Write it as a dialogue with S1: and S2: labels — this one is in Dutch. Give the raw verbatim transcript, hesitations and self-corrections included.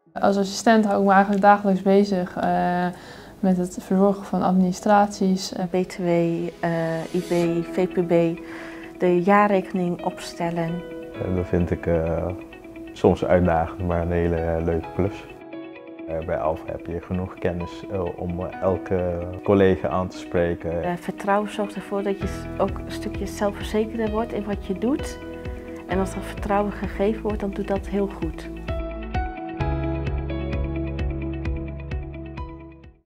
S1: Als assistent hou ik me eigenlijk dagelijks bezig uh, met het verzorgen van administraties.
S2: B T W, uh, I B, V P B, de jaarrekening opstellen.
S3: En dat vind ik uh, soms uitdagend, maar een hele uh, leuke klus. Uh, bij Alpha heb je genoeg kennis uh, om uh, elke collega aan te spreken.
S2: Uh, vertrouwen zorgt ervoor dat je ook een stukje zelfverzekerder wordt in wat je doet. En als dat vertrouwen gegeven wordt, dan doet dat heel goed.